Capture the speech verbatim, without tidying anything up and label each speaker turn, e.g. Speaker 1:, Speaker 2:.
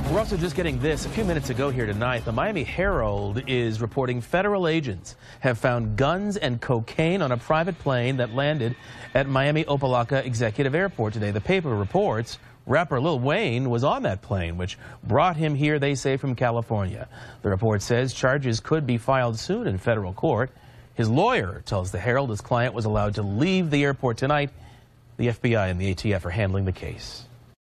Speaker 1: We're also just getting this a few minutes ago here tonight. The Miami Herald is reporting federal agents have found guns and cocaine on a private plane that landed at Miami Opelika Executive Airport today. The paper reports rapper Lil Wayne was on that plane, which brought him here, they say, from California. The report says charges could be filed soon in federal court. His lawyer tells the Herald his client was allowed to leave the airport tonight. The F B I and the A T F are handling the case.